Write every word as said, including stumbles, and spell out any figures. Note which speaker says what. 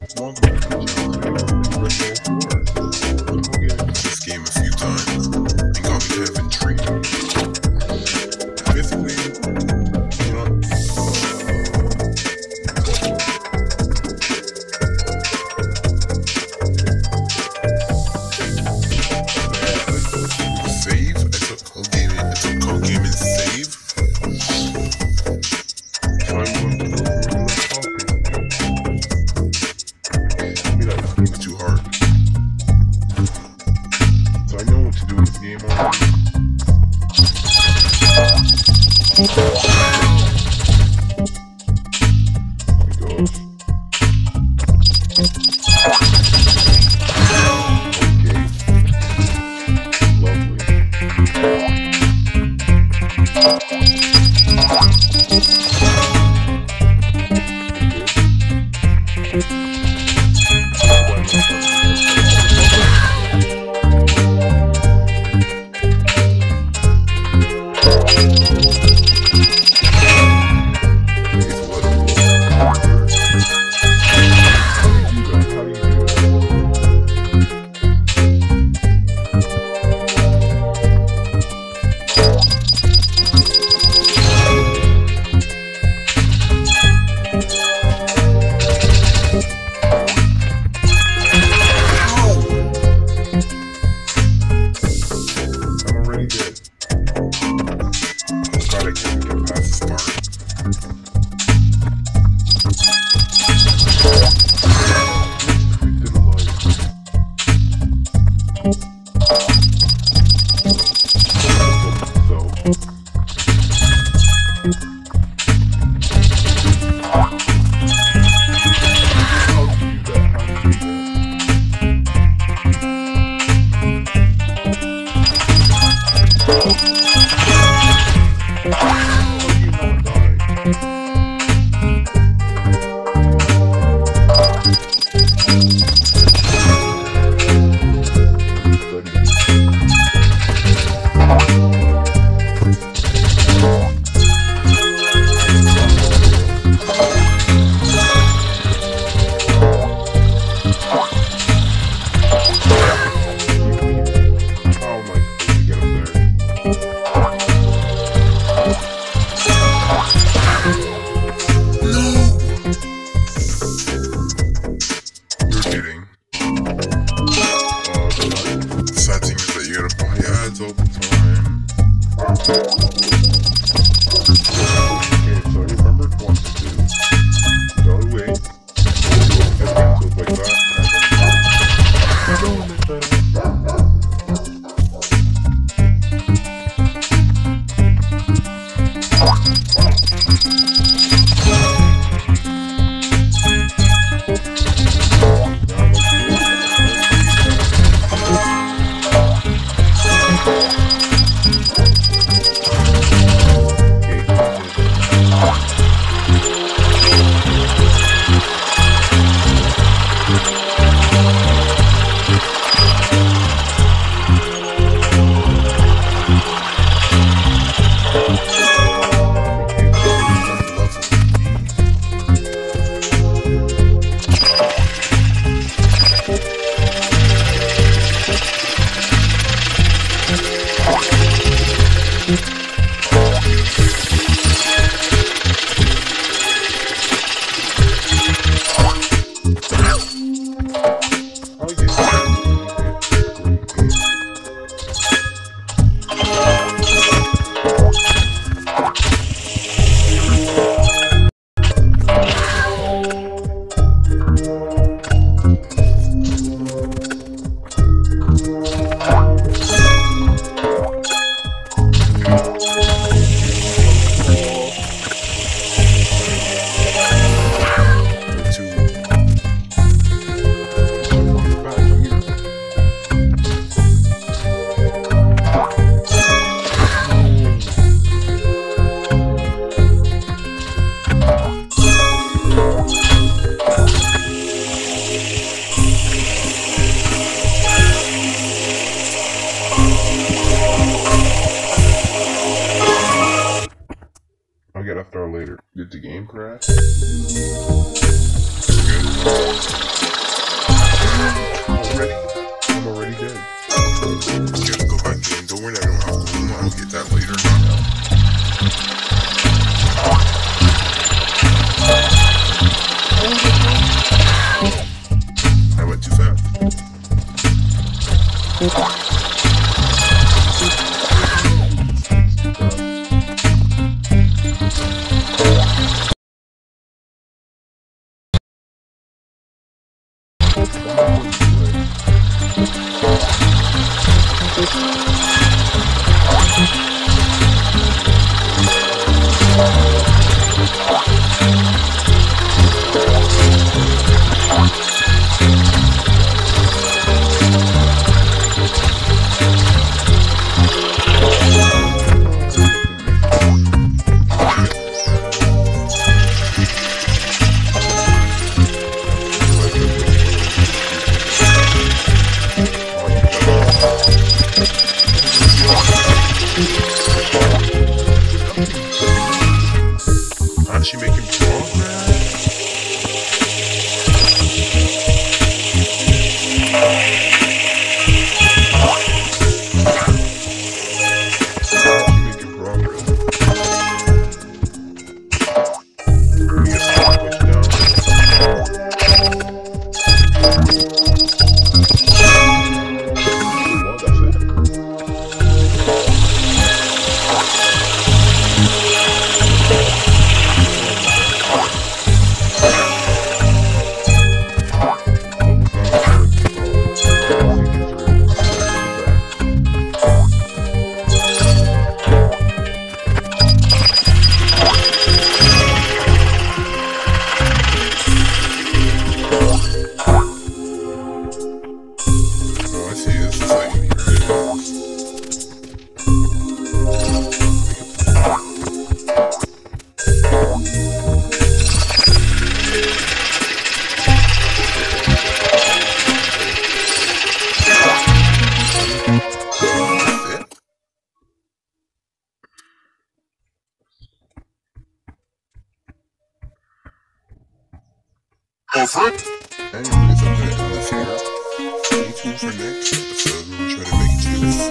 Speaker 1: Welcome back to the channel. Today we're playing Red Dead four. I've played this game a few times and got me kind of intrigued. Basically, you know, uh, save. I took code gaming. I took code gaming save. So I'm going to go through the topic. Maybe that game is too hard. So I know what to do in this game already. How do you do that? Aren't she making progress? Making progress. We get some push down. Well, that's it. Oh, I see. This is like here it is. That's it. Over it. Anyways, I'm gonna end this here. Stay tuned for next episode where we try to make it to